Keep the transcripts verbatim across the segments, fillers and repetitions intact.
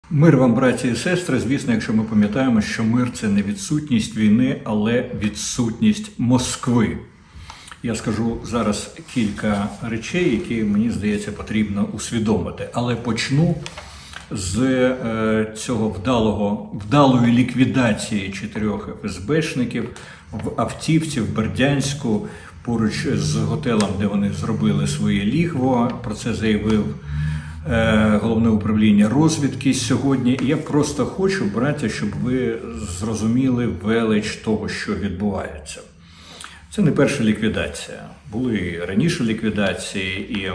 Мир вам, браті і сестри, звісно, якщо ми пам'ятаємо, що мир – це не відсутність війни, але відсутність Москви. Я скажу зараз кілька речей, які, мені здається, потрібно усвідомити. Але почну з е, цього вдалого, вдалої ліквідації чотирьох еф ес бешників в Автівці, в Бердянську, поруч з готелем, де вони зробили своє лігво. Про це заявив Головне управління розвідки сьогодні. І я просто хочу, браття, щоб ви зрозуміли велич того, що відбувається. Це не перша ліквідація. Були і раніше ліквідації, і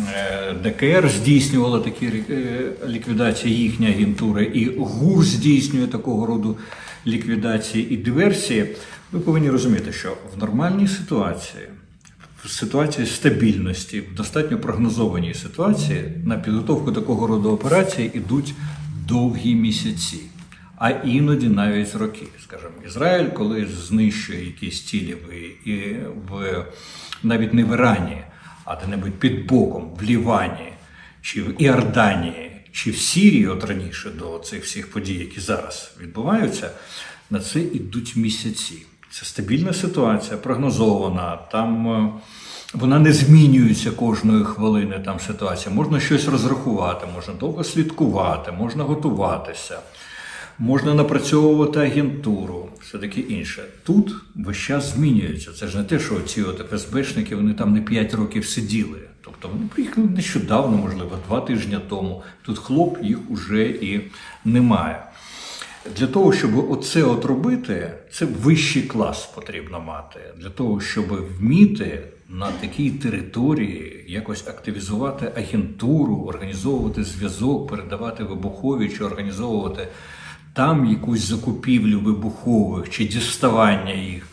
де ка ер здійснювала такі ліквідації, їхня агентура, і ГУР здійснює такого роду ліквідації і диверсії. Ви повинні розуміти, що в нормальній ситуації, в ситуації стабільності, в достатньо прогнозованій ситуації на підготовку такого роду операцій йдуть довгі місяці, а іноді навіть роки. Скажімо, Ізраїль, коли знищує якісь цілі в, і в, навіть не в Ірані, а де-небудь під боком, в Лівані, чи в Іорданії, чи в Сирії, от раніше до цих всіх подій, які зараз відбуваються, на це йдуть місяці. Це стабільна ситуація, прогнозована, там вона не змінюється кожної хвилини, там ситуація. Можна щось розрахувати, можна довго слідкувати, можна готуватися, можна напрацьовувати агентуру, все таке інше. Тут весь час змінюється. Це ж не те, що ці от еф ес бешники, вони там не п'ять років сиділи. Тобто вони приїхали нещодавно, можливо, два тижні тому. Тут хлоп, їх уже і немає. Для того, щоб оце от робити, це вищий клас потрібно мати. Для того, щоб вміти на такій території якось активізувати агентуру, організовувати зв'язок, передавати вибухові, чи організовувати там якусь закупівлю вибухових, чи діставання їх.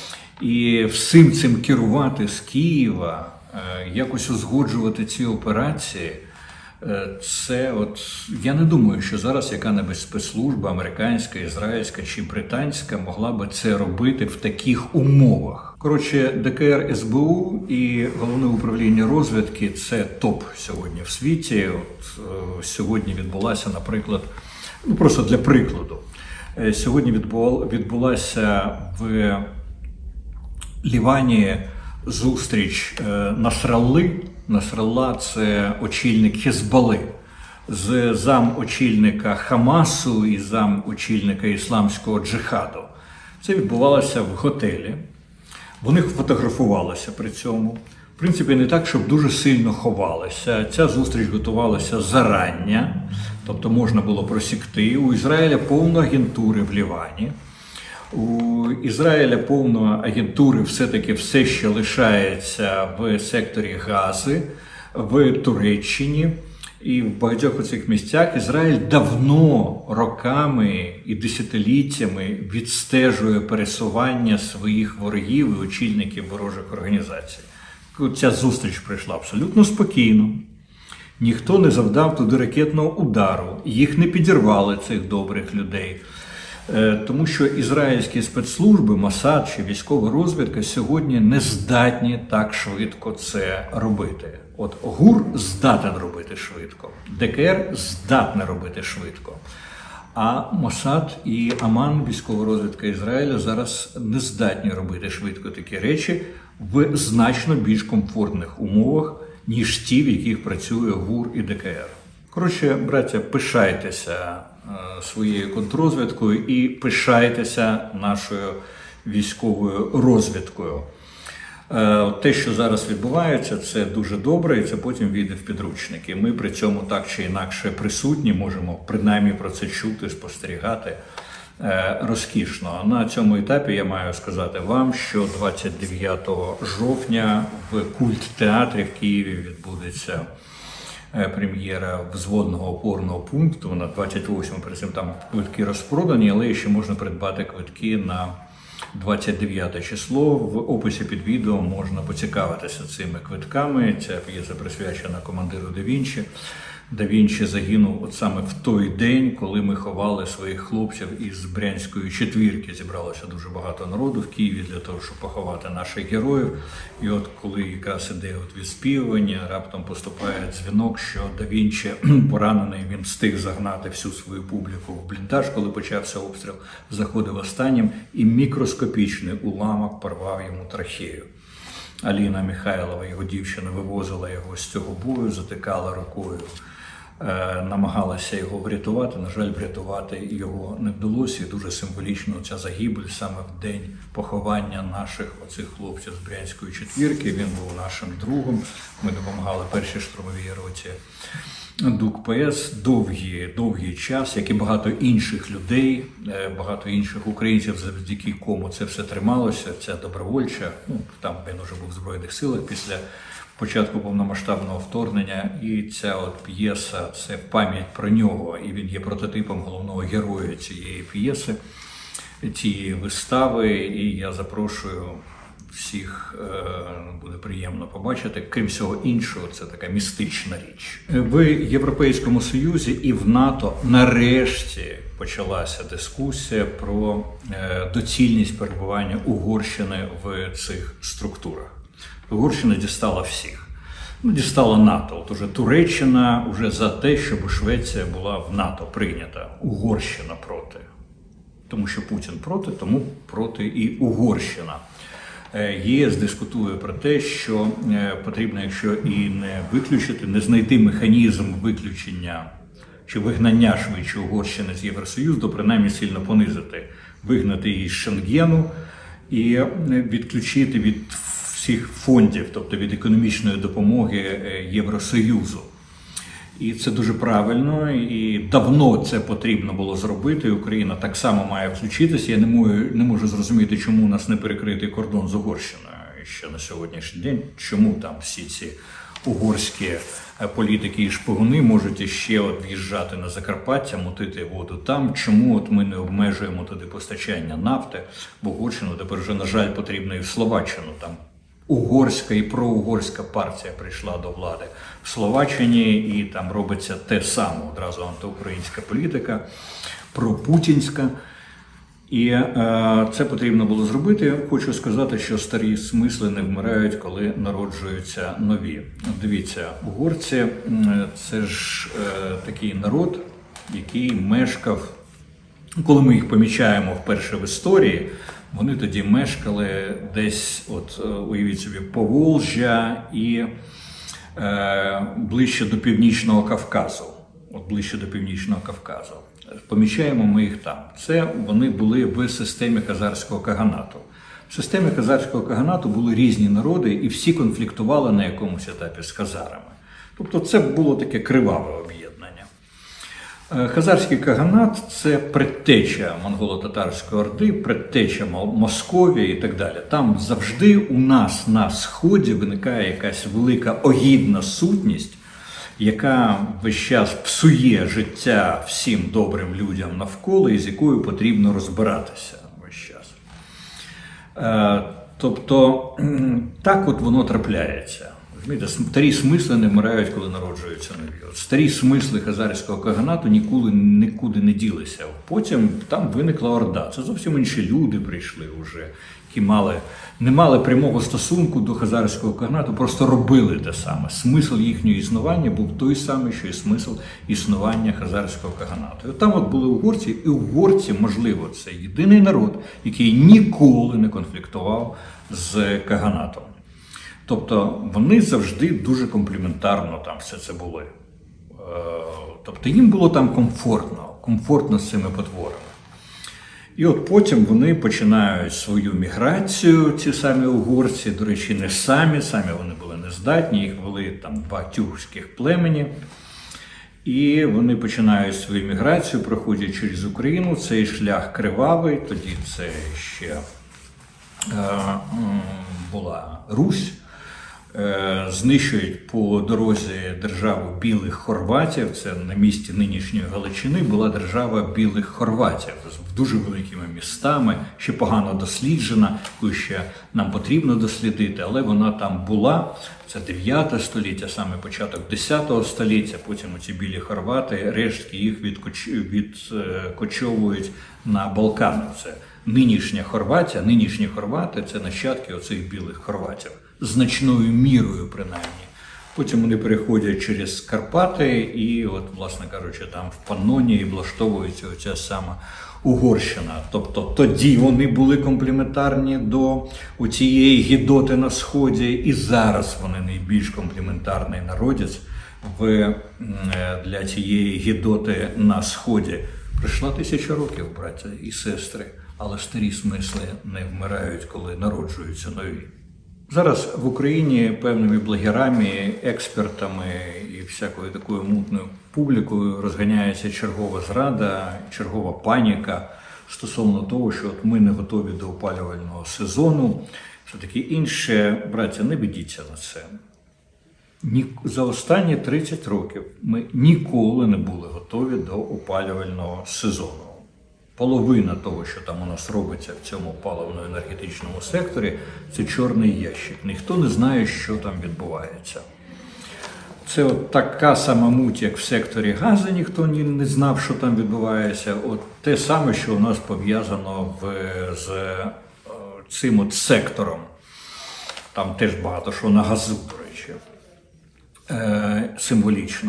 І всім цим керувати з Києва, якось узгоджувати ці операції. Це от, я не думаю, що зараз яка-небудь спецслужба, американська, ізраїльська чи британська, могла би це робити в таких умовах. Коротше, де ка ер, ес бе у і Головне управління розвідки – це топ сьогодні в світі. От, е, сьогодні відбулася, наприклад, ну просто для прикладу, е, сьогодні відбулася в Лівані зустріч е, Насралли. Насралла – це очільник Хезболли, з замочільника Хамасу і замочільника ісламського джихаду. Це відбувалося в готелі. Вони фотографувалися при цьому. В принципі, не так, щоб дуже сильно ховалися. Ця зустріч готувалася зарання, тобто можна було просікти. У Ізраїля повно агентури в Лівані. У Ізраїля повно агентури все-таки все ще лишається в секторі Гази, в Туреччині і в багатьох у цих місцях. Ізраїль давно, роками і десятиліттями відстежує пересування своїх ворогів і очільників ворожих організацій. Ця зустріч пройшла абсолютно спокійно. Ніхто не завдав туди ракетного удару, їх не підірвали, цих добрих людей. Тому що ізраїльські спецслужби, Мосад чи військова розвідка сьогодні не здатні так швидко це робити. От ГУР здатен робити швидко, де ка ер здатне робити швидко. А Мосад і Аман, військова розвідка Ізраїля, зараз не здатні робити швидко такі речі в значно більш комфортних умовах, ніж ті, в яких працює ГУР і де ка ер. Коротше, браття, пишайтеся своєю контррозвідкою і пишайтеся нашою військовою розвідкою. Те, що зараз відбувається, це дуже добре, і це потім війде в підручники. Ми при цьому так чи інакше присутні, можемо принаймні про це чути, спостерігати розкішно. На цьому етапі я маю сказати вам, що двадцять дев'ятого жовтня в Культтеатрі в Києві відбудеться прем'єра взводного опорного пункту на двадцять восьмого, при цьому там квитки розпродані, але ще можна придбати квитки на двадцять дев'яте число. В описі під відео можна поцікавитися цими квитками. Ця п'єса присвячена командиру Да Вінчі. Да Вінчі загинув от саме в той день, коли ми ховали своїх хлопців із Брянської четвірки. Зібралося дуже багато народу в Києві для того, щоб поховати наших героїв. І от коли якраз іде от відспівування, раптом поступає дзвінок, що Да Вінчі поранений, він встиг загнати всю свою публіку в бліндаж, коли почався обстріл, заходив останнім, і мікроскопічний уламок порвав йому трахею. Аліна Михайлова, його дівчина, вивозила його з цього бою, затикала рукою, намагалася його врятувати. На жаль, врятувати його не вдалося. І дуже символічно ця загибель саме в день поховання наших оцих хлопців з Брянської четвірки. Він був нашим другом. Ми допомагали першій штурмовій роті ДУК-ПС довгий, довгий час, як і багато інших людей, багато інших українців, завдяки кому це все трималося. Ця добровольча, ну, там він уже був в Збройних силах після початку повномасштабного вторгнення, і ця от п'єса – це пам'ять про нього, і він є прототипом головного героя цієї п'єси, цієї вистави, і я запрошую всіх, буде приємно побачити. Крім всього іншого, це така містична річ. В Європейському Союзі і в НАТО нарешті почалася дискусія про доцільність перебування Угорщини в цих структурах. Угорщина дістала всіх. Ну, дістала НАТО. От уже Туреччина вже за те, щоб Швеція була в НАТО прийнята. Угорщина проти. Тому що Путін проти, тому проти і Угорщина. ЄС дискутує про те, що потрібно, якщо і не виключити, не знайти механізм виключення чи вигнання швидше Угорщини з Євросоюзу, то принаймні сильно понизити, вигнати її з Шенгену і відключити від всіх фондів, тобто від економічної допомоги Євросоюзу. І це дуже правильно, і давно це потрібно було зробити. Україна так само має включитися. Я не можу, не можу зрозуміти, чому у нас не перекритий кордон з Угорщиною ще на сьогоднішній день. Чому там всі ці угорські політики і шпигуни можуть іще от в'їжджати на Закарпаття, мутити воду там. Чому от ми не обмежуємо туди постачання нафти? Бо Угорщину тепер вже, на жаль, потрібно і в Словаччину. Там угорська і проугорська партія прийшла до влади в Словаччині, і там робиться те саме, одразу антиукраїнська політика, пропутінська. І е, це потрібно було зробити. Хочу сказати, що старі смисли не вмирають, коли народжуються нові. Дивіться, угорці – це ж е, такий народ, який мешкав, коли ми їх помічаємо вперше в історії, вони тоді мешкали десь, от уявіть собі, Поволжя і е, ближче до Північного Кавказу. От ближче до Північного Кавказу. Помічаємо ми їх там. Це вони були в системі хазарського каганату. В системі хазарського каганату були різні народи, і всі конфліктували на якомусь етапі з хазарами. Тобто це було таке криваве об'єднання. Хазарський каганат – це предтеча монголо-татарської орди, предтеча Московії і так далі. Там завжди у нас на Сході виникає якась велика огідна сутність, яка весь час псує життя всім добрим людям навколо, і з якою потрібно розбиратися весь час. Тобто, так от воно трапляється. Старі смисли не вмирають, коли народжуються нові. От старі смисли хазарського каганату ніколи нікуди не ділися. Потім там виникла орда. Це зовсім інші люди прийшли вже, які мали, не мали прямого стосунку до хазарського каганату, просто робили те саме. Смисл їхнього існування був той самий, що і смисл існування хазарського каганату. І от там от були угорці, і угорці, можливо, це єдиний народ, який ніколи не конфліктував з каганатом. Тобто вони завжди дуже компліментарно там все це були. Тобто їм було там комфортно, комфортно з цими потворами. І от потім вони починають свою міграцію, ці самі угорці, до речі, не самі, самі вони були нездатні, їх вели там два тюркських племені. І вони починають свою міграцію, проходять через Україну, цей шлях кривавий, тоді це ще е, була Русь. знищують по дорозі державу білих хорватів. Це на місці нинішньої Галичини була держава білих хорватів з дуже великими містами, ще погано досліджена, яку ще нам потрібно дослідити, але вона там була. Це дев'яте століття, саме початок десятого століття, потім ці білі хорвати, рештки їх відкочовують на Балкани. Це нинішня Хорватія, нинішні хорвати – це нащадки оцих білих хорватів. Значною мірою, принаймні. Потім вони переходять через Карпати і, от, власне кажучи, там в Паннонії влаштовується оця сама Угорщина. Тобто тоді вони були комплементарні до цієї гідоти на Сході, і зараз вони найбільш комплементарний народець в, для цієї гідоти на Сході. Пройшла тисяча років, браття і сестри, але старі смисли не вмирають, коли народжуються нові. Зараз в Україні певними блогерами, експертами і всякою такою мутною публікою розганяється чергова зрада, чергова паніка стосовно того, що от ми не готові до опалювального сезону. Все-таки інше, браття, не ведіться на це. Ні, за останні тридцять років ми ніколи не були готові до опалювального сезону. Половина того, що там у нас робиться в цьому паливно-енергетичному секторі, це чорний ящик. Ніхто не знає, що там відбувається. Це от така сама муть, як в секторі газу, ніхто не знав, що там відбувається. От те саме, що у нас пов'язано з цим от сектором. Там теж багато що на газу, до речі, е, символічно.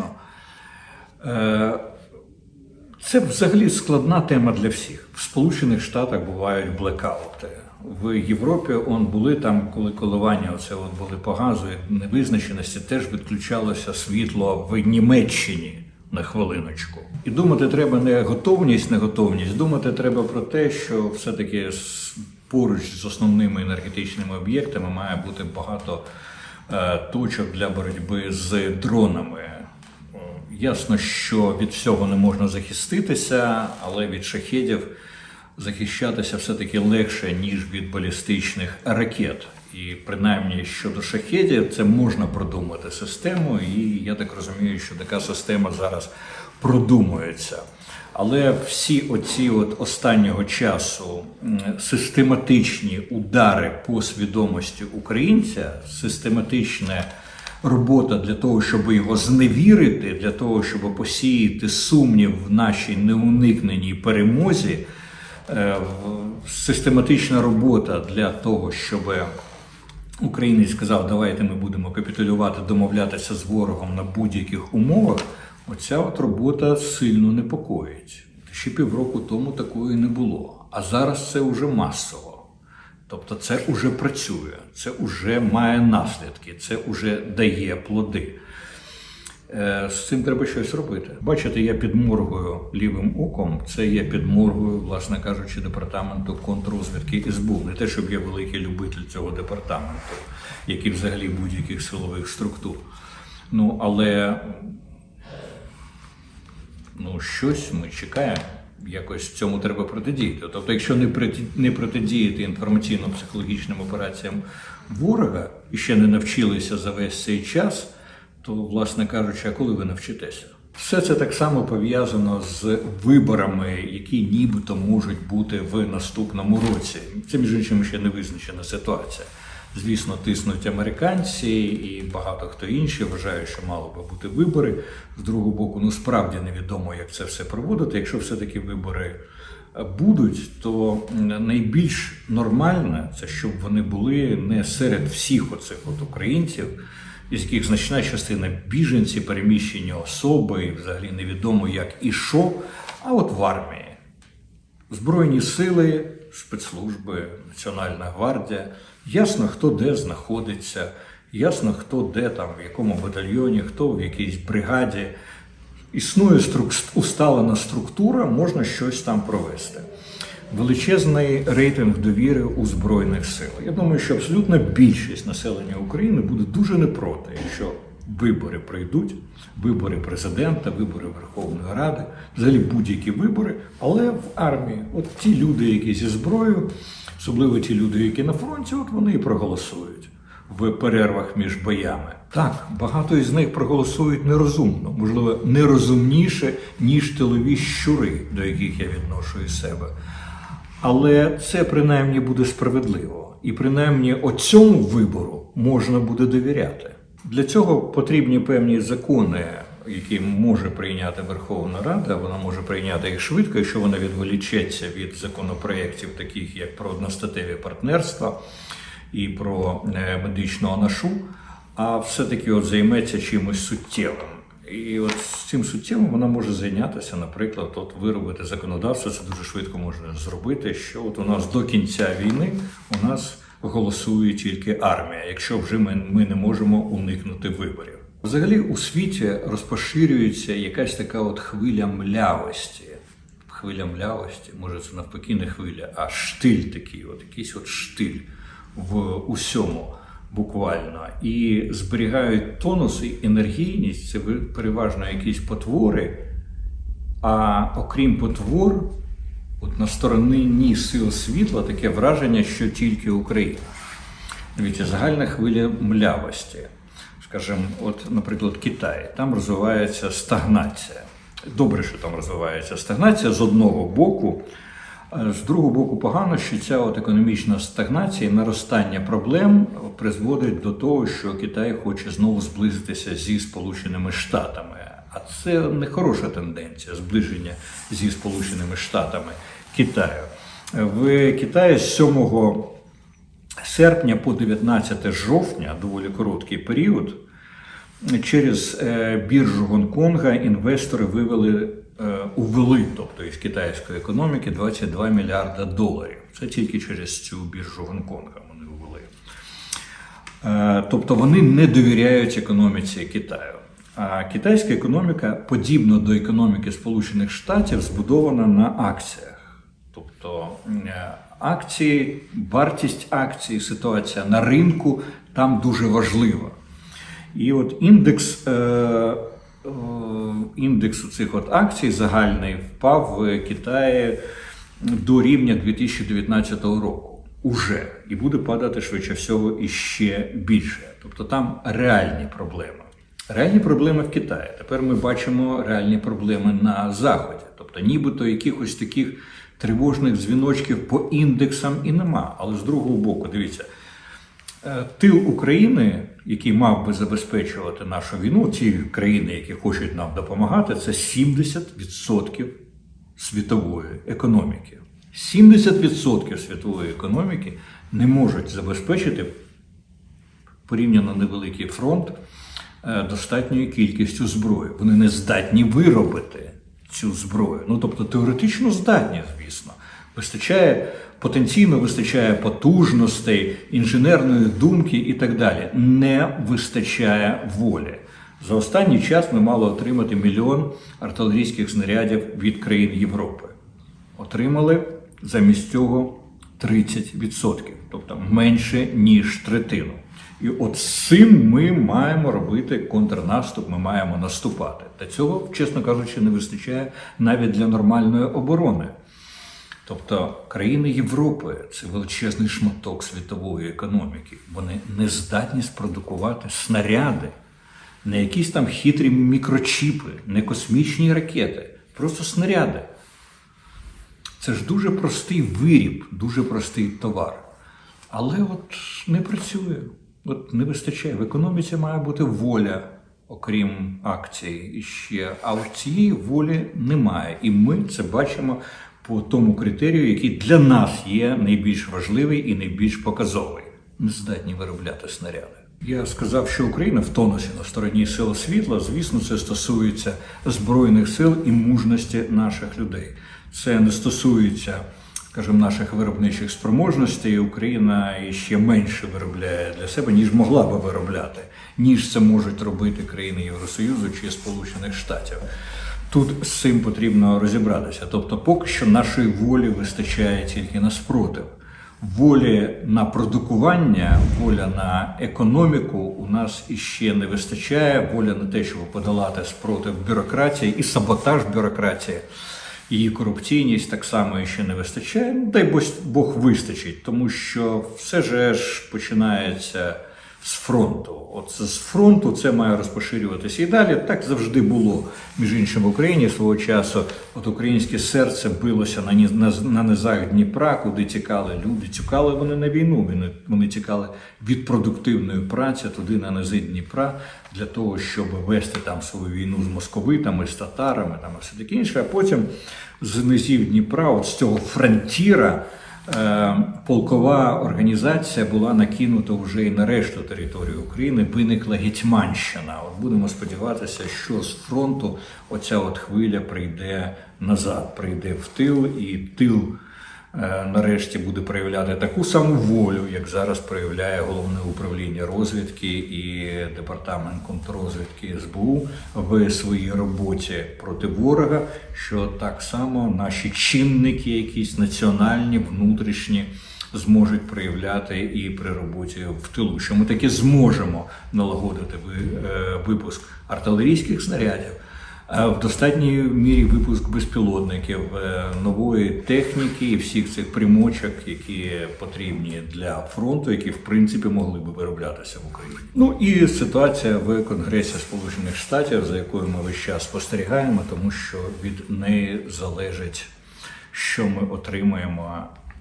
Е, Це взагалі складна тема для всіх. В Сполучених Штатах бувають блекаути. В Європі он були там, коли коливання оце от були по газу, невизначеності, теж відключалося світло в Німеччині на хвилиночку. І думати треба не готовність, не готовність. Думати треба про те, що все-таки поруч з основними енергетичними об'єктами має бути багато е, точок для боротьби з дронами. Ясно, що від всього не можна захиститися, але від шахедів захищатися все-таки легше, ніж від балістичних ракет. І принаймні щодо шахедів це можна продумати систему, і я так розумію, що така система зараз продумується. Але всі оці от останнього часу систематичні удари по свідомості українця, систематичне робота для того, щоб його зневірити, для того, щоб посіяти сумнів в нашій неуникненій перемозі, систематична робота для того, щоб українець сказав, давайте ми будемо капітулювати, домовлятися з ворогом на будь-яких умовах, оця от робота сильно непокоїть. Ще півроку тому такої не було, а зараз це вже масово. Тобто це вже працює, це вже має наслідки, це вже дає плоди. З цим треба щось робити. Бачите, я підморгую лівим оком, це я підморгую, власне кажучи, департаменту контррозвідки СБУ. Не те, щоб я великий любитель цього департаменту, як і взагалі будь-яких силових структур. Ну, але ну, щось ми чекаємо. Якось цьому треба протидіяти. Тобто, якщо не протидіяти інформаційно-психологічним операціям ворога і ще не навчилися за весь цей час, то, власне кажучи, а коли ви навчитеся? Все це так само пов'язано з виборами, які нібито можуть бути в наступному році. Це, між іншим, ще не визначена ситуація. Звісно, тиснуть американці і багато хто інший вважають, що мало би бути вибори. З другого боку, ну справді невідомо, як це все проводити. Якщо все-таки вибори будуть, то найбільш нормально це, щоб вони були не серед всіх оцих от українців, із яких значна частина біженці, переміщені особи, і взагалі невідомо як і що, а от в армії. Збройні сили, спецслужби, Національна гвардія. Ясно, хто де знаходиться, ясно, хто де там, в якому батальйоні, хто в якійсь бригаді. Існує струк- усталена структура, можна щось там провести. Величезний рейтинг довіри у Збройних сил. Я думаю, що абсолютна більшість населення України буде дуже не проти, якщо вибори пройдуть, вибори президента, вибори Верховної Ради, взагалі будь-які вибори, але в армії. От ті люди, які зі зброєю, особливо ті люди, які на фронті, от вони і проголосують. в перервах між боями. Так, багато із них проголосують нерозумно, можливо, нерозумніше, ніж тилові щури, до яких я відношу із себе. Але це принаймні буде справедливо. І принаймні оцьому вибору можна буде довіряти. Для цього потрібні певні закони, які може прийняти Верховна Рада. Вона може прийняти їх швидко, якщо вона відволічеться від законопроєктів, таких як про одностатеві партнерства і про медичну анашу, а все-таки от займеться чимось суттєвим. І от з цим суттєвим вона може зайнятися, наприклад, от виробити законодавство, це дуже швидко можна зробити, що от у нас до кінця війни у нас голосує тільки армія, якщо вже ми, ми не можемо уникнути виборів. Взагалі у світі розпоширюється якась така от хвиля млявості. Хвиля млявості, може це навпаки не хвиля, а штиль такий, от якийсь от штиль в усьому. Буквально. І зберігають тонус і енергійність, це переважно якісь потвори, а окрім потвор, от на стороні сил світла таке враження, що тільки Україна. Дивіться, загальна хвиля млявості. Скажімо, от, наприклад, Китай, там розвивається стагнація. Добре, що там розвивається стагнація з одного боку. З другого боку, погано, що ця от економічна стагнація і наростання проблем призводить до того, що Китай хоче знову зблизитися зі Сполученими Штатами. А це не хороша тенденція, зближення зі Сполученими Штатами Китаю. В Китаї з сьомого серпня по дев'ятнадцяте жовтня, доволі короткий період, через біржу Гонконга інвестори вивели увели, тобто із китайської економіки, двадцять два мільярда доларів. Це тільки через цю біржу Гонконга вони увели. Тобто вони не довіряють економіці Китаю. А китайська економіка, подібно до економіки Сполучених Штатів, збудована на акціях. Тобто акції, вартість акцій, ситуація на ринку там дуже важлива. І от індекс Індекс цих от акцій загальний впав в Китаї до рівня дві тисячі дев'ятнадцятого року. Уже. І буде падати, швидше всього, іще більше. Тобто там реальні проблеми. Реальні проблеми в Китаї. Тепер ми бачимо реальні проблеми на Заході. Тобто нібито якихось таких тривожних дзвіночків по індексам і нема. Але з другого боку, дивіться, тил України, який мав би забезпечувати нашу війну, ті країни, які хочуть нам допомагати, це сімдесят відсотків світової економіки. сімдесят відсотків світової економіки не можуть забезпечити порівняно невеликий фронт достатньою кількістю зброї. Вони не здатні виробити цю зброю. Ну, тобто теоретично здатні, звісно. Вистачає, потенційно вистачає потужностей, інженерної думки і так далі. Не вистачає волі. За останній час ми мали отримати мільйон артилерійських снарядів від країн Європи. Отримали замість цього тридцять відсотків, тобто менше, ніж третину. І от з цим ми маємо робити контрнаступ, ми маємо наступати. Та цього, чесно кажучи, не вистачає навіть для нормальної оборони. Тобто країни Європи – це величезний шматок світової економіки. Вони не здатні спродукувати снаряди, не якісь там хитрі мікрочіпи, не космічні ракети, просто снаряди. Це ж дуже простий виріб, дуже простий товар. Але от не працює, от не вистачає. В економіці має бути воля, окрім акцій іще, а от цієї волі немає. І ми це бачимо по тому критерію, який для нас є найбільш важливий і найбільш показовий. Не здатні виробляти снаряди. Я сказав, що Україна в тонусі на стороні сил світла. Звісно, це стосується Збройних сил і мужності наших людей. Це не стосується, скажімо, наших виробничих спроможностей. Україна ще менше виробляє для себе, ніж могла би виробляти, ніж це можуть робити країни Євросоюзу чи Сполучених Штатів. Тут з цим потрібно розібратися. Тобто поки що нашої волі вистачає тільки на спротив. Волі на продукування, воля на економіку у нас іще не вистачає. Воля на те, щоб подолати спротив бюрократії і саботаж бюрократії. Її корупційність так само ще не вистачає. Ну, дай Бог вистачить, тому що все ж починається з фронту. От з фронту це має розпоширюватися і далі. Так завжди було, між іншим, в Україні свого часу. От українське серце билося на, на, на низах Дніпра, куди тікали люди. Тікали вони на війну, вони, вони тікали від продуктивної праці туди на низи Дніпра, для того, щоб вести там свою війну з московитами, з татарами там, і все таке інше. А потім з низів Дніпра, от з цього фронтіра, полкова організація була накинута вже і на решту території України, виникла Гетьманщина. От будемо сподіватися, що з фронту оця от хвиля прийде назад, прийде в тил, і тил нарешті буде проявляти таку саму волю, як зараз проявляє Головне управління розвідки і Департамент контррозвідки ес бе у в своїй роботі проти ворога, що так само наші чинники, якісь національні, внутрішні, зможуть проявляти і при роботі в тилу, що ми таки зможемо налагодити випуск артилерійських снарядів, в достатній мірі випуск безпілотників, нової техніки і всіх цих примочок, які потрібні для фронту, які, в принципі, могли би вироблятися в Україні. Ну і ситуація в Конгресі Сполучених Штатів, за якою ми весь час спостерігаємо, тому що від неї залежить, що ми отримаємо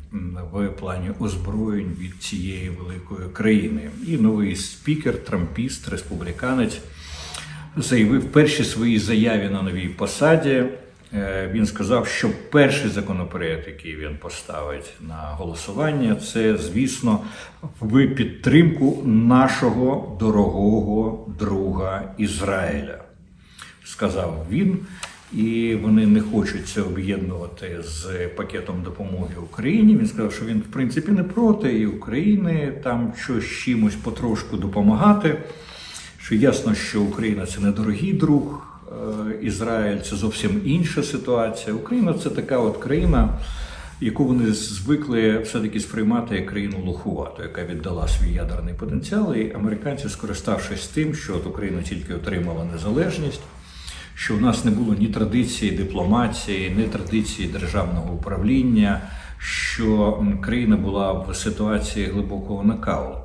в плані озброєнь від цієї великої країни. І новий спікер, трампіст, республіканець, заявив в першій своїй заяві на новій посаді. Він сказав, що перший законопроект, який він поставить на голосування, це, звісно, в підтримку нашого дорогого друга Ізраїля, сказав він. І вони не хочуть це об'єднувати з пакетом допомоги Україні. Він сказав, що він, в принципі, не проти і України там щось чимось потрошку допомагати. Що ясно, що Україна – це не дорогий друг, Ізраїль – це зовсім інша ситуація. Україна – це така от країна, яку вони звикли все-таки сприймати як країну лохувату, яка віддала свій ядерний потенціал. І американці, скориставшись тим, що от Україна тільки отримала незалежність, що в нас не було ні традиції дипломатії, ні традиції державного управління, що країна була в ситуації глибокого нокауту.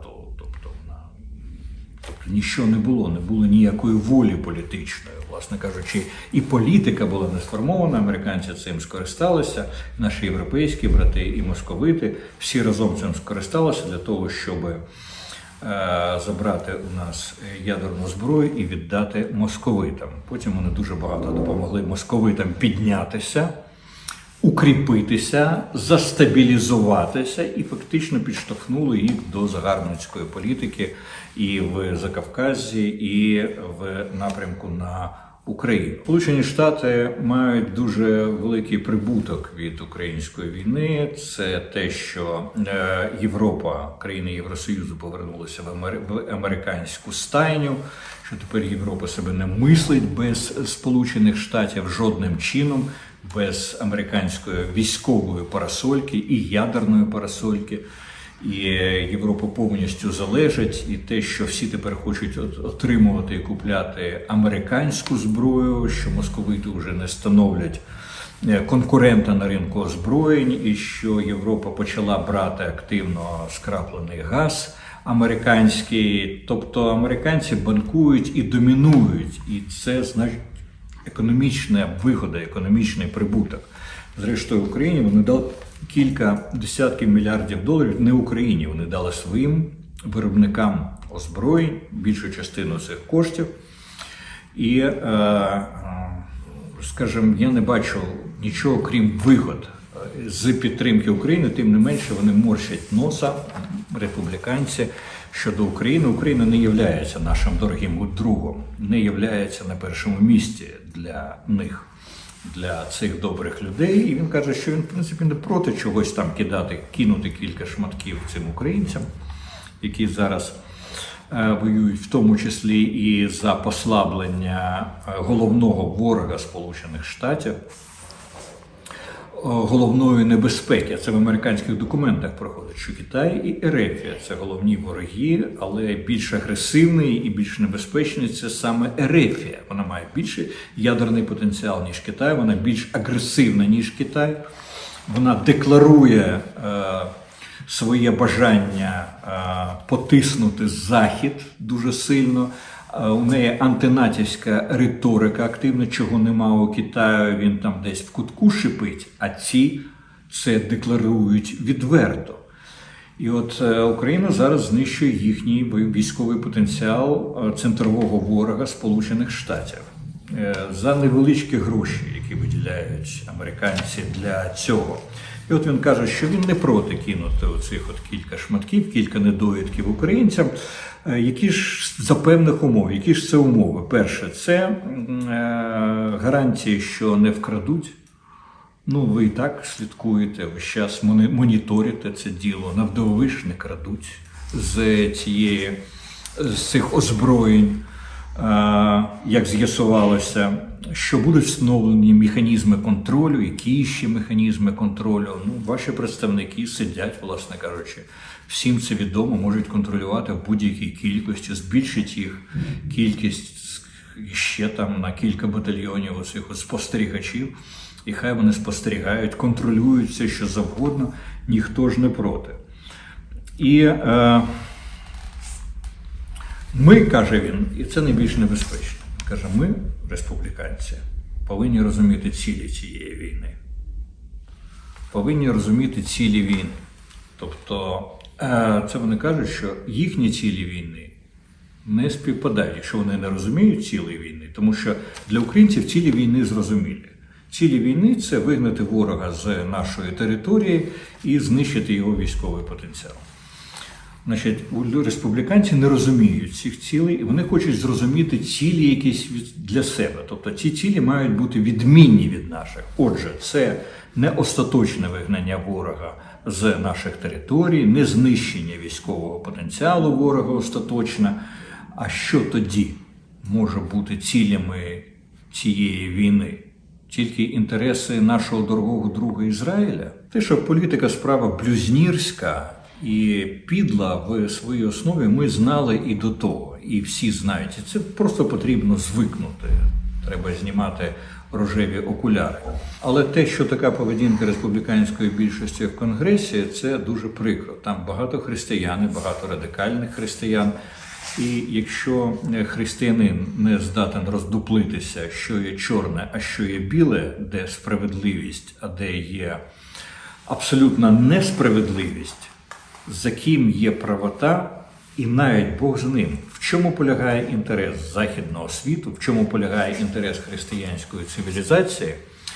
Нічого не було, не було ніякої волі політичної, власне кажучи. І політика була не сформована, американці цим скористалися, наші європейські брати і московити, всі разом цим скористалися для того, щоб е, забрати у нас ядерну зброю і віддати московитам. Потім вони дуже багато допомогли московитам піднятися, укріпитися, застабілізуватися і фактично підштовхнули їх до загарбницької політики і в Закавказі, і в напрямку на Україну. Сполучені Штати мають дуже великий прибуток від української війни. Це те, що Європа, країни Євросоюзу повернулися в, Амер... в американську стайню, що тепер Європа себе не мислить без Сполучених Штатів жодним чином, без американської військової парасольки і ядерної парасольки. І Європа повністю залежить, і те, що всі тепер хочуть отримувати і купляти американську зброю, що московити вже не становлять конкурента на ринку озброєнь, і що Європа почала брати активно скраплений газ американський. Тобто американці банкують і домінують, і це, значить, економічна вигода, економічний прибуток. Зрештою, Україні вони дали кілька десятків мільярдів доларів, не Україні, вони дали своїм виробникам озброєнь, більшу частину цих коштів. І, скажімо, я не бачу нічого, крім вигод з підтримки України, тим не менше вони морщать носа, республіканці, щодо України. Україна не є нашим дорогим другом, не є на першому місці для них, для цих добрих людей. І він каже, що він, в принципі, не проти чогось там кидати, кинути кілька шматків цим українцям, які зараз е, воюють, в тому числі і за послаблення головного ворога Сполучених Штатів, головної небезпеки. Це в американських документах проходить, що Китай і Ерефія – це головні вороги, але більш агресивний і більш небезпечний – це саме Ерефія. Вона має більший ядерний потенціал, ніж Китай, вона більш агресивна, ніж Китай. Вона декларує е, своє бажання потиснути Захід дуже сильно. У неї антинатівська риторика активна, чого нема у Китаю, він там десь в кутку шипить, а ці це декларують відверто. І от Україна зараз знищує їхній військовий потенціал центрового ворога Сполучених Штатів за невеличкі гроші, які виділяють американці для цього. І от він каже, що він не проти кинути оцих от кілька шматків, кілька недоїдків українцям. Які ж за певних умов, які ж це умови? Перше, це гарантії, що не вкрадуть. Ну, ви і так слідкуєте, весь час моніторите це діло, навдовиш не крадуть з цієї, з цих озброєнь, як з'ясувалося, що будуть встановлені механізми контролю, які ще механізми контролю. Ну, ваші представники сидять, власне кажучи, всім це відомо, можуть контролювати в будь-якій кількості, збільшить їх кількість ще там на кілька батальйонів оцих от спостерігачів, і хай вони спостерігають, контролюють все, що завгодно, ніхто ж не проти. І е, ми, каже він, і це найбільш небезпечно, каже, ми, республіканці, повинні розуміти цілі цієї війни. Повинні розуміти цілі війни. Тобто, це вони кажуть, що їхні цілі війни не співпадають, якщо вони не розуміють цілі війни, тому що для українців цілі війни зрозумілі. Цілі війни – це вигнати ворога з нашої території і знищити його військовий потенціал. Значить, республіканці не розуміють цих цілей, і вони хочуть зрозуміти цілі якісь для себе. Тобто ці цілі мають бути відмінні від наших. Отже, це не остаточне вигнання ворога з наших територій, не знищення військового потенціалу ворога остаточно. А що тоді може бути цілями цієї війни? Тільки інтереси нашого дорогого друга Ізраїля? Те, що політика справа блюзнірська і підла в своїй основі, ми знали і до того, і всі знають. І це просто потрібно звикнути. Треба знімати рожеві окуляри. Але те, що така поведінка республіканської більшості в Конгресі, це дуже прикро. Там багато християн, багато радикальних християн. І якщо християнин не здатен роздуплитися, що є чорне, а що є біле, де справедливість, а де є абсолютна несправедливість, за ким є правота, і навіть Бог з ним. В чому полягає інтерес західного світу, в чому полягає інтерес християнської цивілізації,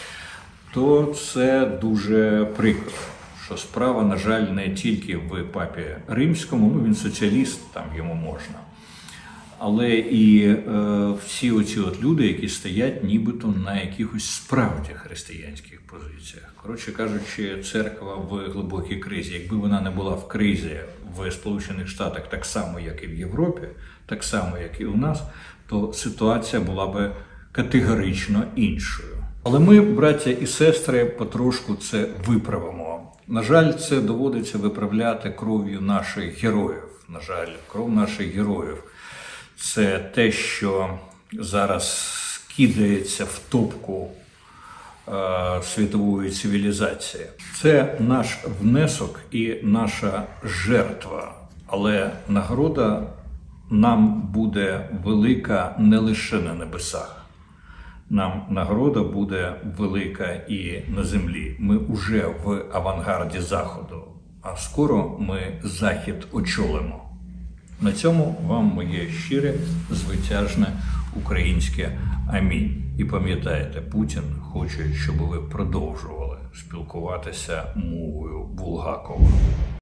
то це дуже прикро. Що справа, на жаль, не тільки в папі римському, ну він соціаліст, там йому можна. Але і е, всі оці от люди, які стоять нібито на якихось справді християнських позиціях. Коротше кажучи, церква в глибокій кризі. Якби вона не була в кризі в Сполучених Штатах так само, як і в Європі, так само, як і у нас, то ситуація була би категорично іншою. Але ми, браття і сестри, потрошку це виправимо. На жаль, це доводиться виправляти кров'ю наших героїв. На жаль, кров наших героїв – це те, що зараз кидається в топку е, світової цивілізації. Це наш внесок і наша жертва. Але нагорода нам буде велика не лише на небесах. Нам нагорода буде велика і на землі. Ми вже в авангарді Заходу, а скоро ми Захід очолимо. На цьому вам моє щире, звитяжне українське амінь. І пам'ятайте, Путін хоче, щоб ви продовжували спілкуватися мовою Булгакова.